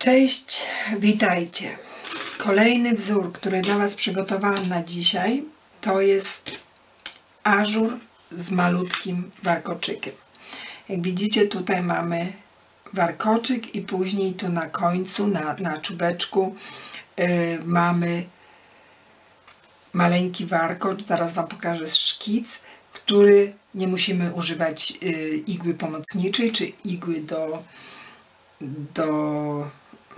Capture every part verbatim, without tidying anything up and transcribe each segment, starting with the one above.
Cześć, witajcie. Kolejny wzór, który dla Was przygotowałam na dzisiaj, to jest ażur z malutkim warkoczykiem. Jak widzicie, tutaj mamy warkoczyk i później tu na końcu, na, na czubeczku yy, mamy maleńki warkocz. Zaraz Wam pokażę szkic, który nie musimy używać yy, igły pomocniczej czy igły do do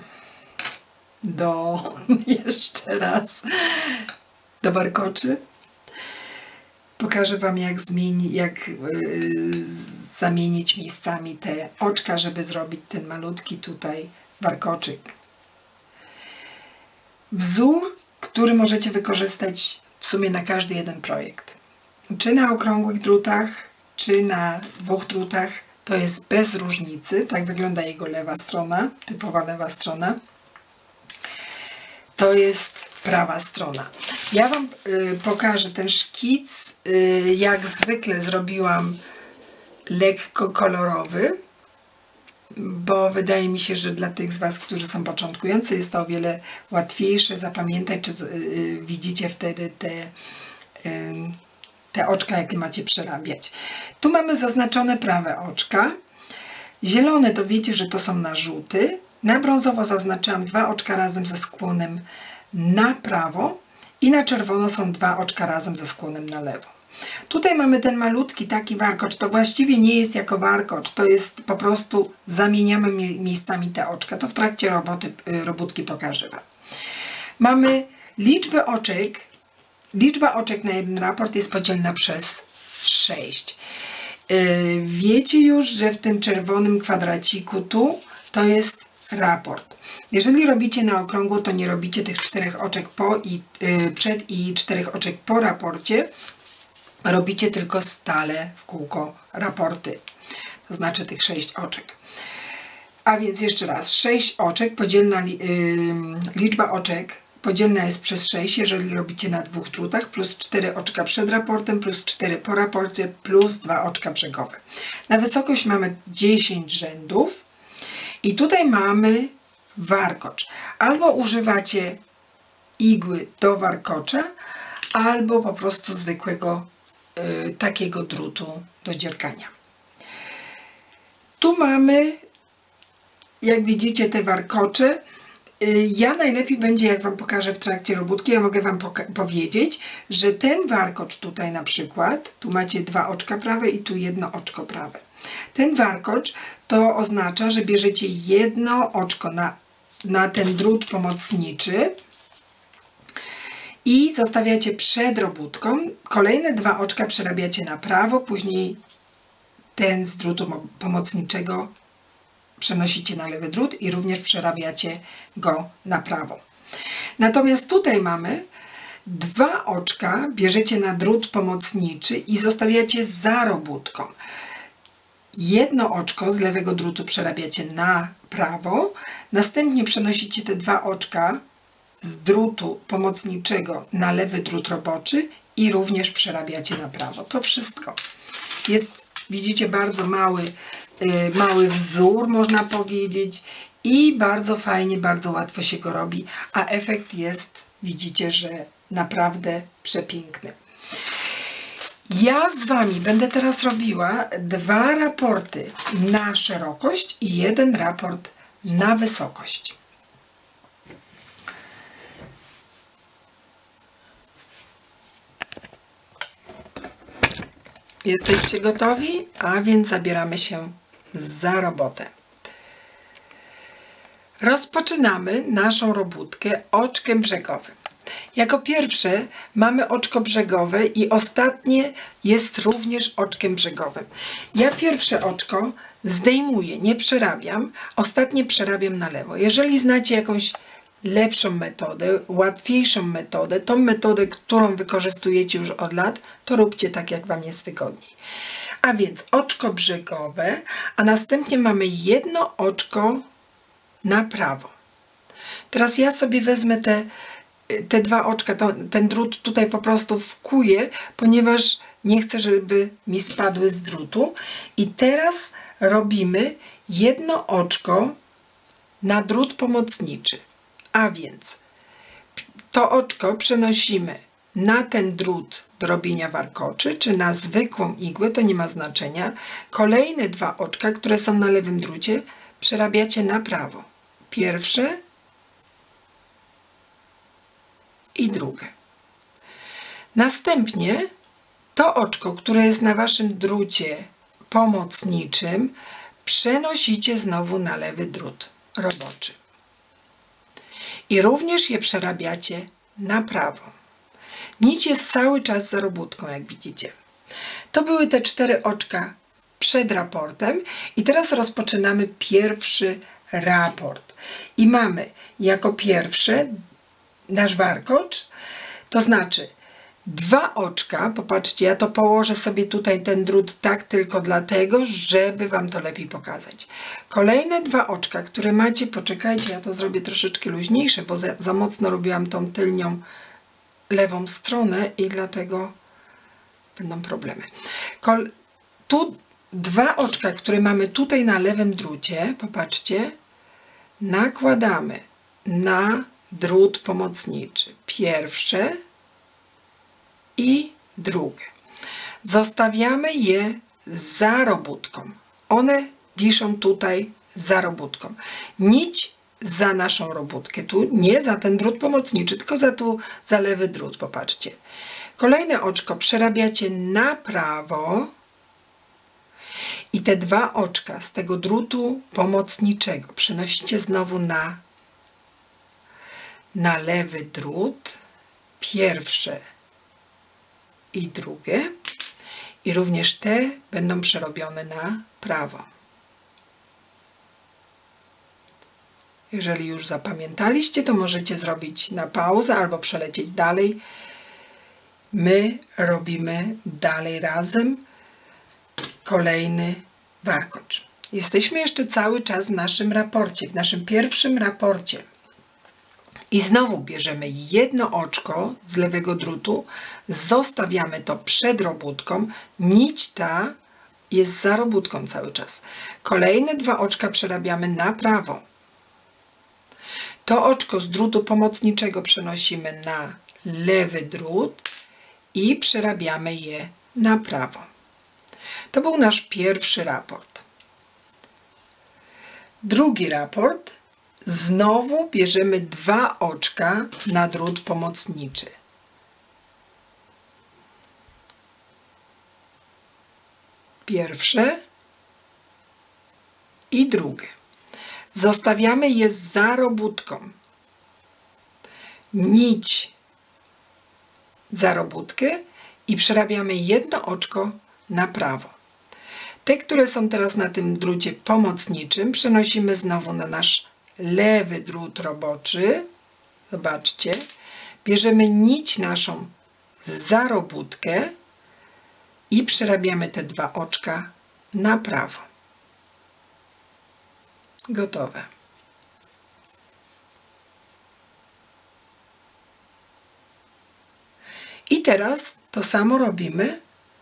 do jeszcze raz do warkoczy. Pokażę Wam, jak zmieni, jak yy, zamienić miejscami te oczka, żeby zrobić ten malutki tutaj warkoczyk. Wzór, który możecie wykorzystać w sumie na każdy jeden projekt. Czy na okrągłych drutach, czy na dwóch drutach. To jest bez różnicy. Tak wygląda jego lewa strona, typowa lewa strona. To jest prawa strona. Ja Wam y, pokażę ten szkic, y, jak zwykle zrobiłam lekko kolorowy, bo wydaje mi się, że dla tych z Was, którzy są początkujący, jest to o wiele łatwiejsze zapamiętać, czy y, widzicie wtedy te, y, te oczka, jakie macie przerabiać. Tu mamy zaznaczone prawe oczka. Zielone to wiecie, że to są narzuty. Na brązowo zaznaczyłam dwa oczka razem ze skłonem na prawo i na czerwono są dwa oczka razem ze skłonem na lewo. Tutaj mamy ten malutki taki warkocz. To właściwie nie jest jako warkocz, to jest po prostu zamieniamy miejscami te oczka. To w trakcie roboty, robótki pokażę Wam. Mamy liczbę oczek. Liczba oczek na jeden raport jest podzielna przez sześć. Yy, wiecie już, że w tym czerwonym kwadraciku tu to jest raport. Jeżeli robicie na okrągło, to nie robicie tych czterech oczek po i, yy, przed i czterech oczek po raporcie. Robicie tylko stale w kółko raporty. To znaczy tych sześć oczek. A więc jeszcze raz, sześć oczek, podzielna yy, liczba oczek podzielna jest przez sześć, jeżeli robicie na dwóch drutach, plus cztery oczka przed raportem, plus cztery po raporcie, plus dwa oczka brzegowe. Na wysokość mamy dziesięć rzędów i tutaj mamy warkocz. Albo używacie igły do warkocza, albo po prostu zwykłego y, takiego drutu do dziergania. Tu mamy, jak widzicie, te warkocze. Ja najlepiej będzie, jak Wam pokażę w trakcie robótki, ja mogę Wam powiedzieć, że ten warkocz tutaj na przykład, tu macie dwa oczka prawe i tu jedno oczko prawe. Ten warkocz to oznacza, że bierzecie jedno oczko na, na ten drut pomocniczy i zostawiacie przed robótką. Kolejne dwa oczka przerabiacie na prawo, później ten z drutu pomocniczego przenosicie na lewy drut i również przerabiacie go na prawo. Natomiast tutaj mamy dwa oczka, bierzecie na drut pomocniczy i zostawiacie za robótką. Jedno oczko z lewego drutu przerabiacie na prawo, następnie przenosicie te dwa oczka z drutu pomocniczego na lewy drut roboczy i również przerabiacie na prawo. To wszystko. Jest, widzicie, bardzo mały mały wzór, można powiedzieć, i bardzo fajnie, bardzo łatwo się go robi, a efekt jest, widzicie, że naprawdę przepiękny. Ja z Wami będę teraz robiła dwa raporty na szerokość i jeden raport na wysokość. Jesteście gotowi? A więc zabieramy się za robotę. Rozpoczynamy naszą robótkę oczkiem brzegowym. Jako pierwsze mamy oczko brzegowe i ostatnie jest również oczkiem brzegowym. Ja pierwsze oczko zdejmuję, nie przerabiam, ostatnie przerabiam na lewo. Jeżeli znacie jakąś lepszą metodę, łatwiejszą metodę, tą metodę, którą wykorzystujecie już od lat, to róbcie tak, jak Wam jest wygodniej. A więc oczko brzegowe, a następnie mamy jedno oczko na prawo. Teraz ja sobie wezmę te, te dwa oczka, to, ten drut tutaj po prostu wkuję, ponieważ nie chcę, żeby mi spadły z drutu. I teraz robimy jedno oczko na drut pomocniczy. A więc to oczko przenosimy na ten drut do robienia warkoczy, czy na zwykłą igłę, to nie ma znaczenia. Kolejne dwa oczka, które są na lewym drucie, przerabiacie na prawo. Pierwsze i drugie. Następnie to oczko, które jest na waszym drucie pomocniczym, przenosicie znowu na lewy drut roboczy. I również je przerabiacie na prawo. Nić jest cały czas za robótką, jak widzicie. To były te cztery oczka przed raportem i teraz rozpoczynamy pierwszy raport. I mamy jako pierwsze nasz warkocz, to znaczy dwa oczka, popatrzcie, ja to położę sobie tutaj ten drut tak tylko dlatego, żeby wam to lepiej pokazać. Kolejne dwa oczka, które macie, poczekajcie, ja to zrobię troszeczkę luźniejsze, bo za, za mocno robiłam tą tylnią lewą stronę i dlatego będą problemy. Kol tu dwa oczka, które mamy tutaj na lewym drucie, popatrzcie, nakładamy na drut pomocniczy. Pierwsze i drugie. Zostawiamy je za robótką. One wiszą tutaj za robótką. Nić za naszą robótkę. Tu nie za ten drut pomocniczy, tylko za tu za lewy drut. Popatrzcie. Kolejne oczko przerabiacie na prawo i te dwa oczka z tego drutu pomocniczego przenosicie znowu na, na lewy drut. Pierwsze i drugie. I również te będą przerobione na prawo. Jeżeli już zapamiętaliście, to możecie zrobić na pauzę albo przelecieć dalej. My robimy dalej razem kolejny warkocz. Jesteśmy jeszcze cały czas w naszym raporcie, w naszym pierwszym raporcie. I znowu bierzemy jedno oczko z lewego drutu, zostawiamy to przed robótką, nić ta jest za robótką cały czas. Kolejne dwa oczka przerabiamy na prawo. To oczko z drutu pomocniczego przenosimy na lewy drut i przerabiamy je na prawo. To był nasz pierwszy raport. Drugi raport. Znowu bierzemy dwa oczka na drut pomocniczy. Pierwsze i drugie. Zostawiamy je za robótką. Nić za robótkę i przerabiamy jedno oczko na prawo. Te, które są teraz na tym drucie pomocniczym, przenosimy znowu na nasz lewy drut roboczy. Zobaczcie. Bierzemy nić naszą za robótkę i przerabiamy te dwa oczka na prawo. Gotowe. I teraz to samo robimy,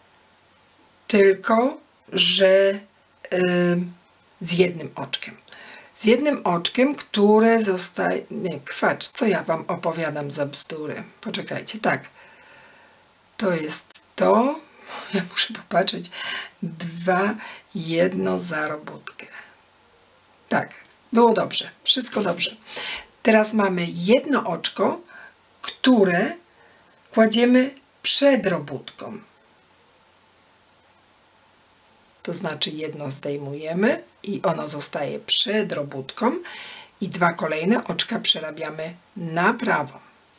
tylko że yy, z jednym oczkiem. Z jednym oczkiem, które zostaje... Nie, kwacz, co ja wam opowiadam za bzdury? Poczekajcie, tak. To jest to. Ja muszę popatrzeć. Dwa, jedno za robótkę. Tak, było dobrze. Wszystko dobrze. Teraz mamy jedno oczko, które kładziemy przed robótką. To znaczy jedno zdejmujemy i ono zostaje przed robótką i dwa kolejne oczka przerabiamy na prawo.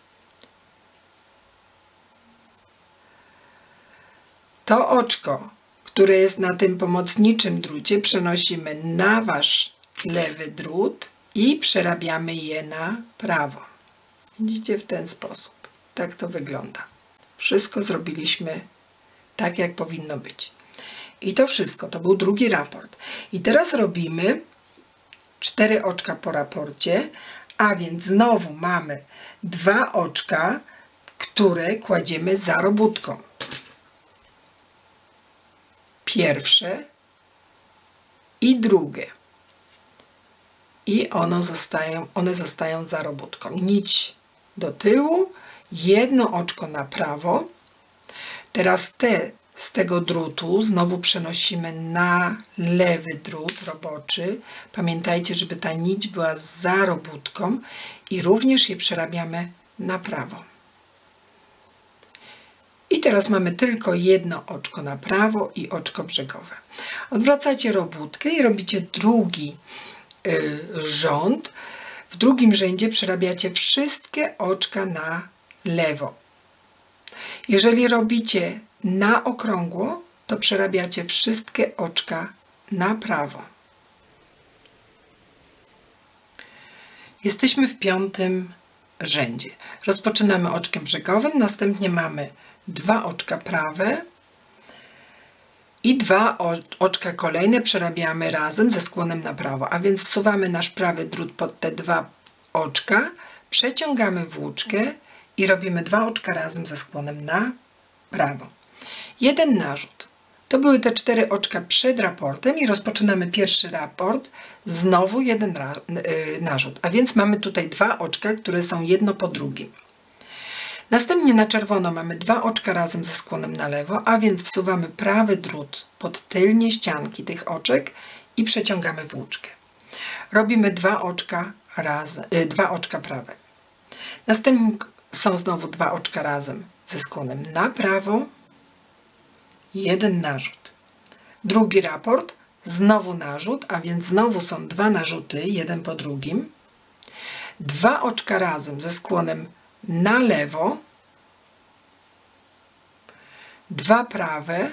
To oczko, które jest na tym pomocniczym drucie, przenosimy na wasz lewy drut i przerabiamy je na prawo. Widzicie, w ten sposób. Tak to wygląda. Wszystko zrobiliśmy tak, jak powinno być. I to wszystko, to był drugi raport. I teraz robimy cztery oczka po raporcie, a więc znowu mamy dwa oczka, które kładziemy za robótką. Pierwsze i drugie. i one zostają, one zostają za robótką. Nić do tyłu, jedno oczko na prawo. Teraz te z tego drutu znowu przenosimy na lewy drut roboczy. Pamiętajcie, żeby ta nić była za robótką i również je przerabiamy na prawo. I teraz mamy tylko jedno oczko na prawo i oczko brzegowe. Odwracacie robótkę i robicie drugi y, rząd. W drugim rzędzie przerabiacie wszystkie oczka na lewo. Jeżeli robicie na okrągło, to przerabiacie wszystkie oczka na prawo. Jesteśmy w piątym rzędzie. Rozpoczynamy oczkiem brzegowym, następnie mamy dwa oczka prawe i dwa oczka kolejne przerabiamy razem ze skłonem na prawo, a więc wsuwamy nasz prawy drut pod te dwa oczka, przeciągamy włóczkę i robimy dwa oczka razem ze skłonem na prawo. Jeden narzut. To były te cztery oczka przed raportem i rozpoczynamy pierwszy raport, znowu jeden narzut, a więc mamy tutaj dwa oczka, które są jedno po drugim. Następnie na czerwono mamy dwa oczka razem ze skłonem na lewo, a więc wsuwamy prawy drut pod tylnie ścianki tych oczek i przeciągamy włóczkę. Robimy dwa oczka, razem, y, dwa oczka prawe. Następnie są znowu dwa oczka razem ze skłonem na prawo, jeden narzut. Drugi raport, znowu narzut, a więc znowu są dwa narzuty, jeden po drugim. Dwa oczka razem ze skłonem na lewo, dwa prawe,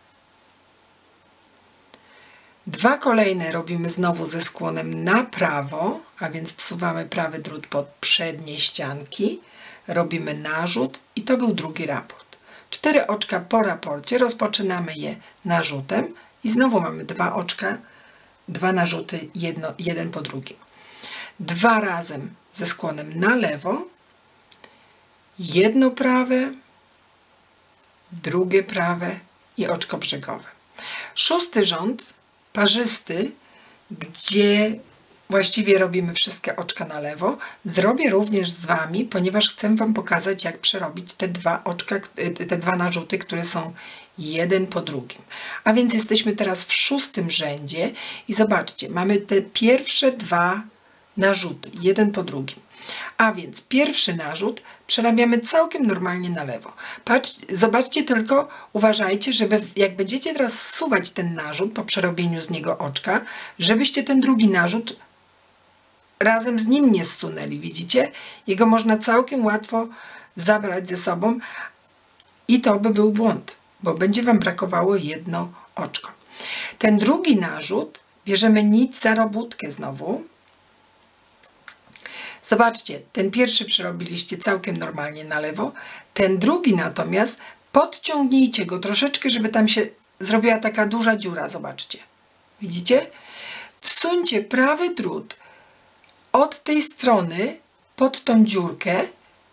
dwa kolejne robimy znowu ze skłonem na prawo, a więc wsuwamy prawy drut pod przednie ścianki, robimy narzut i to był drugi raport. Cztery oczka po raporcie, rozpoczynamy je narzutem i znowu mamy dwa oczka, dwa narzuty, jedno, jeden po drugim. Dwa razem ze skłonem na lewo, jedno prawe, drugie prawe i oczko brzegowe. Szósty rząd, parzysty, gdzie właściwie robimy wszystkie oczka na lewo, zrobię również z Wami, ponieważ chcę Wam pokazać, jak przerobić te dwa oczka, te dwa narzuty, które są jeden po drugim. A więc jesteśmy teraz w szóstym rzędzie i zobaczcie, mamy te pierwsze dwa narzuty, jeden po drugim. A więc pierwszy narzut przerabiamy całkiem normalnie na lewo. Patrz, zobaczcie tylko, uważajcie, żeby jak będziecie teraz zsuwać ten narzut po przerobieniu z niego oczka, żebyście ten drugi narzut razem z nim nie zsunęli, widzicie? Jego można całkiem łatwo zabrać ze sobą i to by był błąd, bo będzie Wam brakowało jedno oczko. Ten drugi narzut bierzemy nić za robótkę znowu. Zobaczcie, ten pierwszy przerobiliście całkiem normalnie na lewo, ten drugi natomiast podciągnijcie go troszeczkę, żeby tam się zrobiła taka duża dziura, zobaczcie. Widzicie? Wsuńcie prawy drut od tej strony pod tą dziurkę,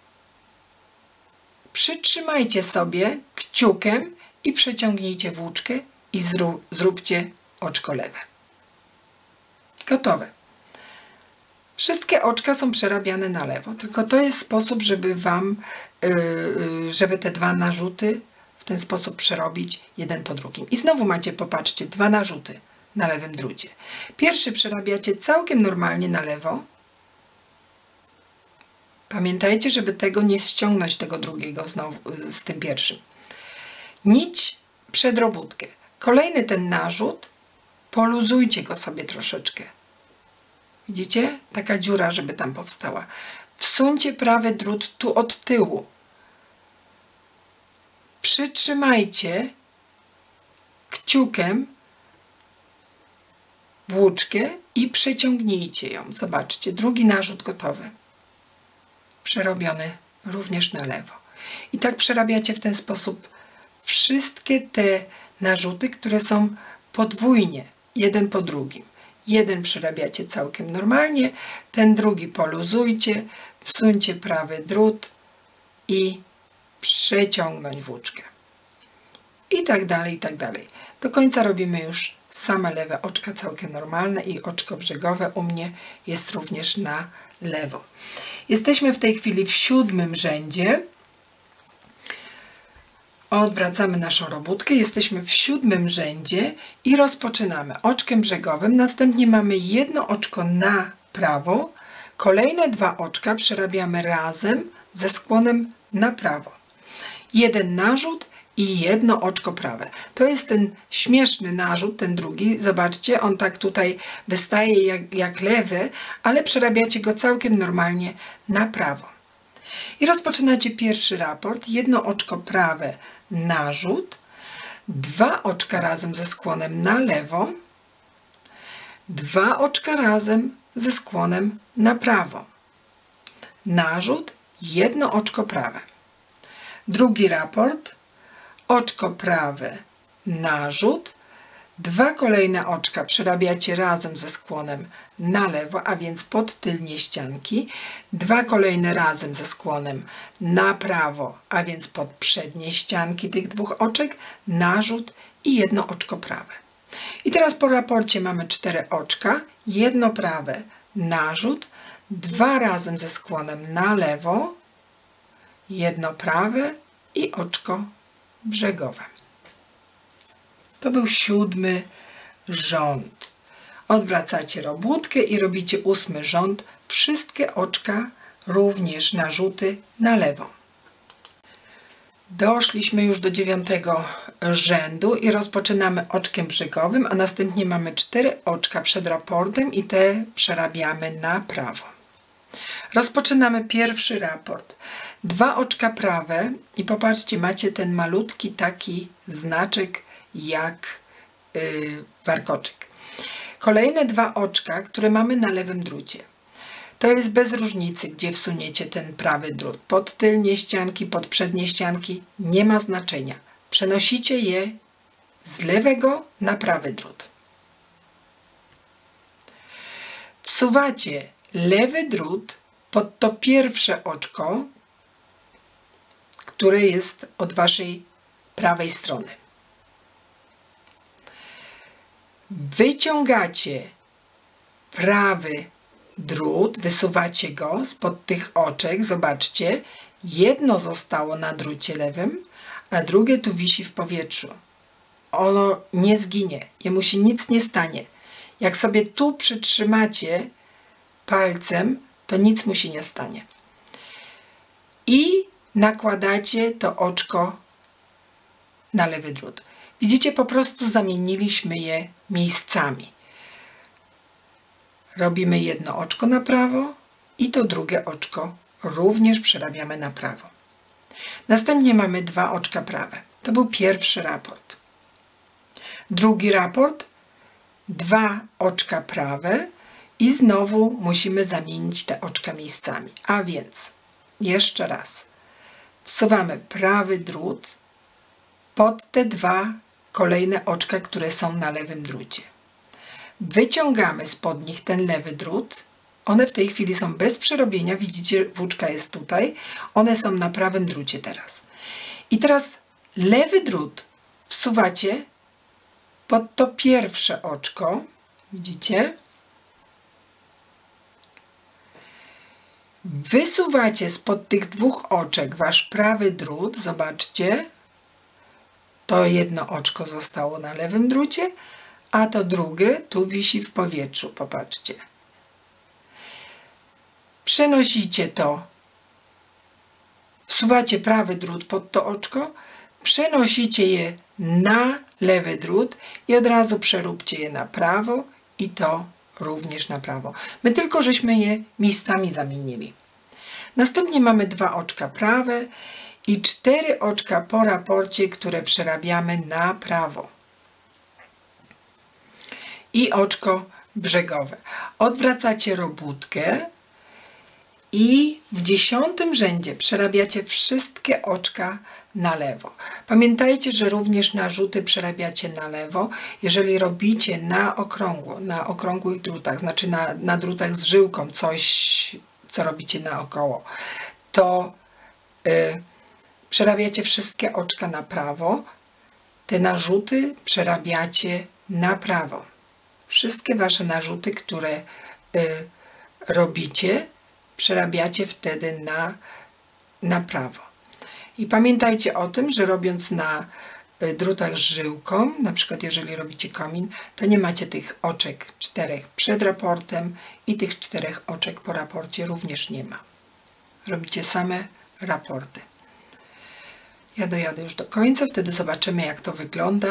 przytrzymajcie sobie kciukiem i przeciągnijcie włóczkę i zrób, zróbcie oczko lewe. Gotowe. Wszystkie oczka są przerabiane na lewo, tylko to jest sposób, żeby Wam, yy, żeby te dwa narzuty w ten sposób przerobić jeden po drugim. I znowu macie, popatrzcie, dwa narzuty na lewym drucie. Pierwszy przerabiacie całkiem normalnie na lewo. Pamiętajcie, żeby tego nie ściągnąć, tego drugiego znowu z tym pierwszym. Nić przed robótkę. Kolejny ten narzut, poluzujcie go sobie troszeczkę. Widzicie? Taka dziura, żeby tam powstała. Wsuńcie prawy drut tu od tyłu. Przytrzymajcie kciukiem włóczkę i przeciągnijcie ją. Zobaczcie, drugi narzut gotowy. Przerobiony również na lewo. I tak przerabiacie w ten sposób wszystkie te narzuty, które są podwójnie, jeden po drugim. Jeden przerabiacie całkiem normalnie, ten drugi poluzujcie, wsuńcie prawy drut i przeciągnąć włóczkę. I tak dalej, i tak dalej. Do końca robimy już same lewe oczka całkiem normalne i oczko brzegowe u mnie jest również na lewo. Jesteśmy w tej chwili w siódmym rzędzie. Odwracamy naszą robótkę, jesteśmy w siódmym rzędzie i rozpoczynamy oczkiem brzegowym, następnie mamy jedno oczko na prawo, kolejne dwa oczka przerabiamy razem ze skłonem na prawo. Jeden narzut i jedno oczko prawe. To jest ten śmieszny narzut, ten drugi, zobaczcie, on tak tutaj wystaje jak, jak lewy, ale przerabiacie go całkiem normalnie na prawo. I rozpoczynacie pierwszy raport, jedno oczko prawe, narzut, dwa oczka razem ze skłonem na lewo, dwa oczka razem ze skłonem na prawo, narzut, jedno oczko prawe. Drugi raport, oczko prawe, narzut, dwa kolejne oczka przerabiacie razem ze skłonem na lewo, a więc pod tylnie ścianki, dwa kolejne razem ze skłonem na prawo, a więc pod przednie ścianki tych dwóch oczek, narzut i jedno oczko prawe. I teraz po raporcie mamy cztery oczka, jedno prawe, narzut, dwa razem ze skłonem na lewo, jedno prawe i oczko brzegowe. To był siódmy rząd. Odwracacie robótkę i robicie ósmy rząd. Wszystkie oczka, również narzuty na lewo. Doszliśmy już do dziewiątego rzędu i rozpoczynamy oczkiem brzegowym, a następnie mamy cztery oczka przed raportem i te przerabiamy na prawo. Rozpoczynamy pierwszy raport. Dwa oczka prawe i popatrzcie, macie ten malutki taki znaczek jak yy, warkoczyk. Kolejne dwa oczka, które mamy na lewym drucie. To jest bez różnicy, gdzie wsuniecie ten prawy drut. Pod tylnie ścianki, pod przednie ścianki, nie ma znaczenia. Przenosicie je z lewego na prawy drut. Wsuwacie lewy drut pod to pierwsze oczko, które jest od waszej prawej strony. Wyciągacie prawy drut, wysuwacie go spod tych oczek, zobaczcie, jedno zostało na drucie lewym, a drugie tu wisi w powietrzu. Ono nie zginie, jemu się nic nie stanie. Jak sobie tu przytrzymacie palcem, to nic mu się nie stanie. I nakładacie to oczko na lewy drut. Widzicie, po prostu zamieniliśmy je miejscami. Robimy jedno oczko na prawo i to drugie oczko również przerabiamy na prawo. Następnie mamy dwa oczka prawe. To był pierwszy raport. Drugi raport, dwa oczka prawe i znowu musimy zamienić te oczka miejscami. A więc jeszcze raz wsuwamy prawy drut pod te dwa kolejne oczka, które są na lewym drucie. Wyciągamy spod nich ten lewy drut. One w tej chwili są bez przerobienia. Widzicie, włóczka jest tutaj. One są na prawym drucie teraz. I teraz lewy drut wsuwacie pod to pierwsze oczko. Widzicie? Wysuwacie spod tych dwóch oczek wasz prawy drut. Zobaczcie. To jedno oczko zostało na lewym drucie, a to drugie tu wisi w powietrzu. Popatrzcie. Przenosicie to, wsuwacie prawy drut pod to oczko, przenosicie je na lewy drut i od razu przeróbcie je na prawo i to również na prawo. My tylko żeśmy je miejscami zamienili. Następnie mamy dwa oczka prawe i cztery oczka po raporcie, które przerabiamy na prawo. I oczko brzegowe. Odwracacie robótkę i w dziesiątym rzędzie przerabiacie wszystkie oczka na lewo. Pamiętajcie, że również narzuty przerabiacie na lewo, jeżeli robicie na okrągło, na okrągłych drutach, znaczy na, na drutach z żyłką, coś, co robicie naokoło, to y, przerabiacie wszystkie oczka na prawo, te narzuty przerabiacie na prawo. Wszystkie wasze narzuty, które y, robicie, przerabiacie wtedy na, na prawo. I pamiętajcie o tym, że robiąc na drutach z żyłką, na przykład jeżeli robicie komin, to nie macie tych oczek czterech przed raportem i tych czterech oczek po raporcie również nie ma. Robicie same raporty. Ja dojadę już do końca, wtedy zobaczymy, jak to wygląda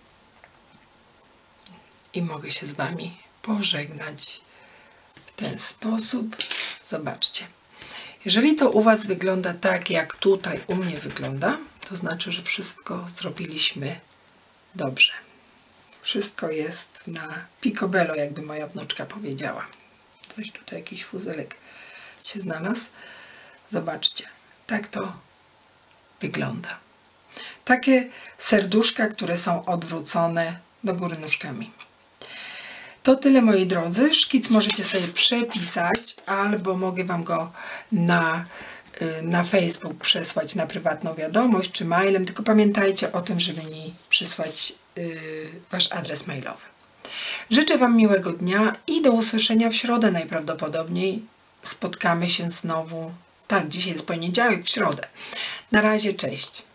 i mogę się z wami pożegnać w ten sposób. Zobaczcie. Jeżeli to u was wygląda tak, jak tutaj u mnie wygląda, to znaczy, że wszystko zrobiliśmy dobrze. Wszystko jest na picobello, jakby moja wnuczka powiedziała. Coś tutaj, jakiś fuzelek się znalazł. Zobaczcie, tak to wygląda. Takie serduszka, które są odwrócone do góry nóżkami. To tyle, moi drodzy. Szkic możecie sobie przepisać, albo mogę wam go na, na Facebook przesłać na prywatną wiadomość, czy mailem, tylko pamiętajcie o tym, żeby mi przysłać yy, wasz adres mailowy. Życzę wam miłego dnia i do usłyszenia w środę najprawdopodobniej. Spotkamy się znowu. Tak, dzisiaj jest poniedziałek, w środę. Na razie, cześć.